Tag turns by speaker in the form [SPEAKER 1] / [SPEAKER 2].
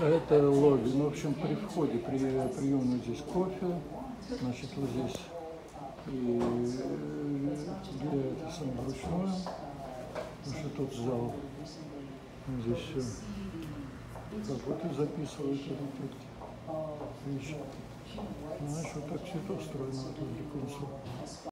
[SPEAKER 1] Это лобби. Ну, в общем, при входе, при приеме здесь кофе, значит, вот здесь и где это самое ручное, потому что тут зал, здесь все работы записывают, вещи. Знаешь, вот так все это устроено в этом консул.